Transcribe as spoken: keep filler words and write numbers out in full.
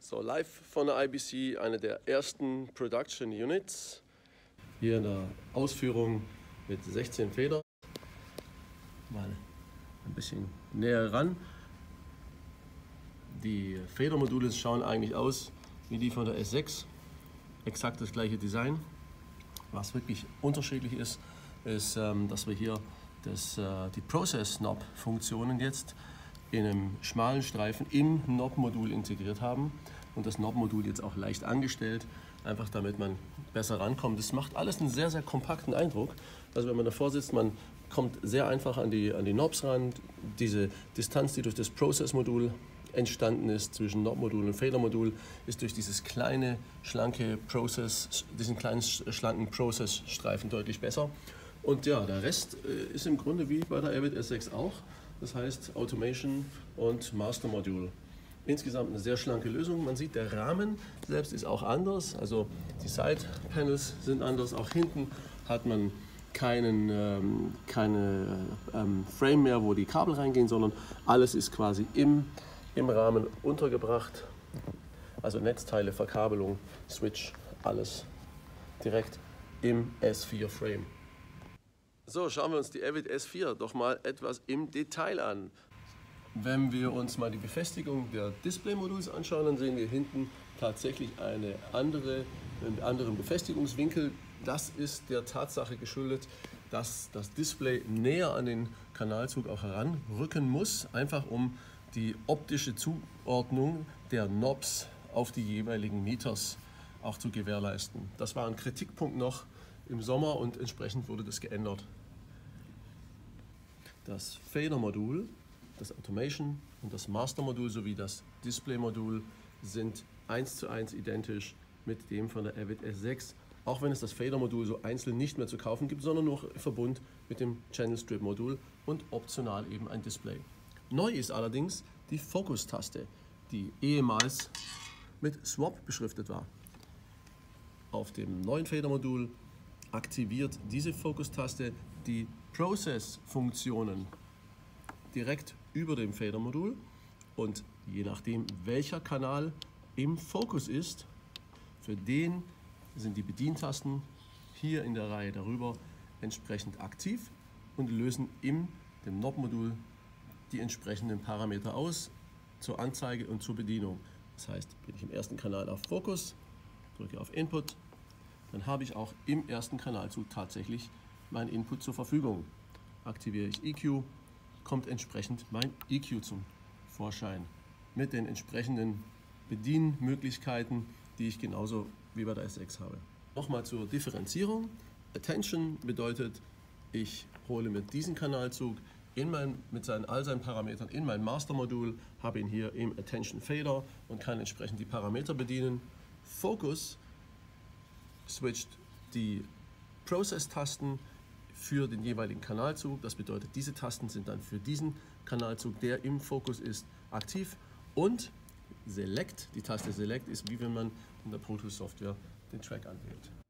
So, live von der I B C, eine der ersten Production Units. Hier in der Ausführung mit sechzehn Federn. Mal ein bisschen näher ran. Die Federmodule schauen eigentlich aus wie die von der S sechs. Exakt das gleiche Design. Was wirklich unterschiedlich ist, ist, dass wir hier das, die Process-Knob-Funktionen jetzt in einem schmalen Streifen im Knob-Modul integriert haben und das Knob-Modul jetzt auch leicht angestellt, einfach damit man besser rankommt. Das macht alles einen sehr, sehr kompakten Eindruck. Also wenn man davor sitzt, man kommt sehr einfach an die, an die Knobs ran. Diese Distanz, die durch das Process-Modul entstanden ist zwischen Knob-Modul und Federmodul, ist durch dieses kleine, schlanke Process, diesen kleinen, schlanken Process-Streifen deutlich besser. Und ja, der Rest ist im Grunde wie bei der Avid S sechs auch. Das heißt Automation und Master Module. Insgesamt eine sehr schlanke Lösung. Man sieht, der Rahmen selbst ist auch anders. Also die Side Panels sind anders. Auch hinten hat man keinen ähm, keine, ähm, Frame mehr, wo die Kabel reingehen, sondern alles ist quasi im, im Rahmen untergebracht. Also Netzteile, Verkabelung, Switch, alles direkt im S vier Frame. So, schauen wir uns die Avid S vier doch mal etwas im Detail an. Wenn wir uns mal die Befestigung der Display-Moduls anschauen, dann sehen wir hinten tatsächlich eine andere, einen anderen Befestigungswinkel. Das ist der Tatsache geschuldet, dass das Display näher an den Kanalzug auch heranrücken muss, einfach um die optische Zuordnung der Knobs auf die jeweiligen Meters auch zu gewährleisten. Das war ein Kritikpunkt noch im Sommer und entsprechend wurde das geändert. Das Fader-Modul, das Automation und das Master-Modul sowie das Display-Modul sind eins zu eins identisch mit dem von der Avid S sechs, auch wenn es das Fader-Modul so einzeln nicht mehr zu kaufen gibt, sondern nur im Verbund mit dem Channel Strip-Modul und optional eben ein Display. Neu ist allerdings die Focus-Taste, die ehemals mit Swap beschriftet war. Auf dem neuen Fader-Modul aktiviert diese Focus-Taste die Process-Funktionen direkt über dem Fader-Modul und je nachdem, welcher Kanal im Fokus ist, für den sind die Bedientasten hier in der Reihe darüber entsprechend aktiv und lösen in dem Knob-Modul die entsprechenden Parameter aus zur Anzeige und zur Bedienung. Das heißt, bin ich im ersten Kanal auf Fokus, drücke auf Input, dann habe ich auch im ersten Kanalzug tatsächlich meinen Input zur Verfügung. Aktiviere ich E Q, kommt entsprechend mein E Q zum Vorschein mit den entsprechenden Bedienmöglichkeiten, die ich genauso wie bei der S sechs habe. Nochmal zur Differenzierung. Attention bedeutet, ich hole mir diesen Kanalzug in mein, mit seinen, all seinen Parametern in mein Master-Modul, habe ihn hier im Attention Fader und kann entsprechend die Parameter bedienen. Focus switcht die Process-Tasten für den jeweiligen Kanalzug. Das bedeutet, diese Tasten sind dann für diesen Kanalzug, der im Fokus ist, aktiv. Und Select, die Taste Select ist wie wenn man in der Pro Tools Software den Track anwählt.